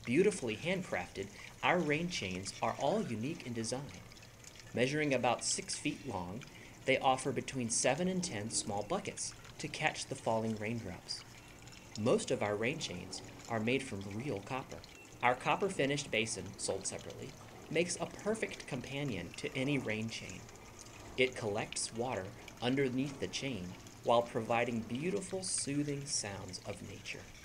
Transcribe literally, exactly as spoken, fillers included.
Beautifully handcrafted, our rain chains are all unique in design. Measuring about six feet long, they offer between seven and ten small buckets to catch the falling raindrops. Most of our rain chains are made from real copper. Our copper finished basin, sold separately, makes a perfect companion to any rain chain. It collects water underneath the chain while providing beautiful, soothing sounds of nature.